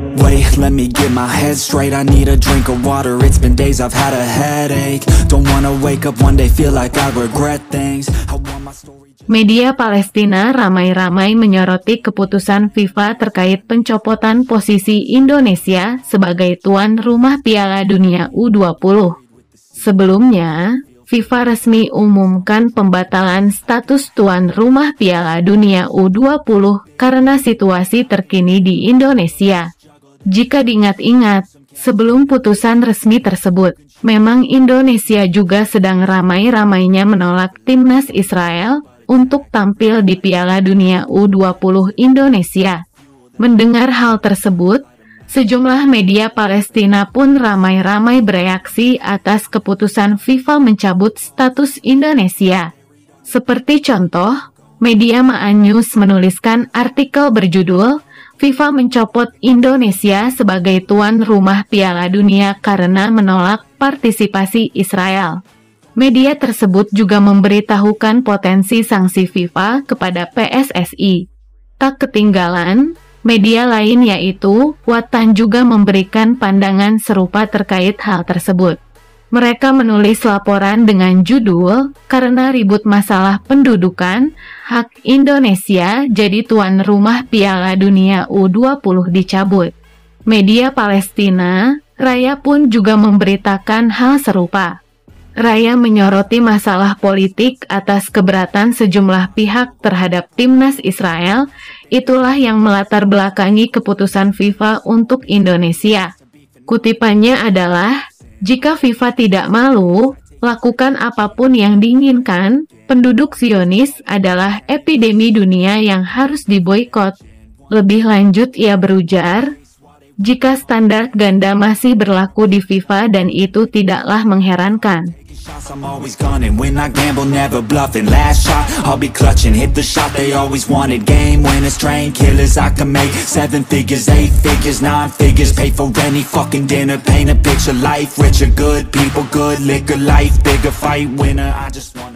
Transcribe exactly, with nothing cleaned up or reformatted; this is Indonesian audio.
Wait, let me get my head straight. I need a drink of water. It's been days I've had a headache. Don't wanna wake up one day feel like I regret things. I want my story. Media Palestina ramai-ramai menyoroti keputusan FIFA terkait pencopotan posisi Indonesia sebagai tuan rumah Piala Dunia U dua puluh. Sebelumnya, FIFA resmi umumkan pembatalan status tuan rumah Piala Dunia U dua puluh karena situasi terkini di Indonesia. Jika diingat-ingat, sebelum putusan resmi tersebut, memang Indonesia juga sedang ramai-ramainya menolak timnas Israel untuk tampil di Piala Dunia U dua puluh Indonesia. Mendengar hal tersebut, sejumlah media Palestina pun ramai-ramai bereaksi atas keputusan FIFA mencabut status Indonesia. Seperti contoh, media Ma'an News menuliskan artikel berjudul FIFA mencopot Indonesia sebagai tuan rumah Piala Dunia karena menolak partisipasi Israel. Media tersebut juga memberitahukan potensi sanksi FIFA kepada P S S I. Tak ketinggalan, media lain yaitu Watan juga memberikan pandangan serupa terkait hal tersebut. Mereka menulis laporan dengan judul, "Karena ribut masalah pendudukan, hak Indonesia jadi tuan rumah Piala Dunia U dua puluh dicabut." Media Palestina, Raya pun juga memberitakan hal serupa. Raya menyoroti masalah politik atas keberatan sejumlah pihak terhadap timnas Israel, itulah yang melatar belakangi keputusan FIFA untuk Indonesia. Kutipannya adalah, "Jika FIFA tidak malu, lakukan apapun yang diinginkan, penduduk Zionis adalah epidemi dunia yang harus diboikot." Lebih lanjut ia berujar, jika standar ganda masih berlaku di FIFA dan itu tidaklah mengherankan. I'm always gunning, when I gamble never bluffing. Last shot, I'll be clutching, hit the shot they always wanted. Game winners, train killers, I can make seven figures, eight figures, nine figures. Pay for any fucking dinner, paint a picture. Life richer, good people, good liquor. Life bigger, fight winner, I just want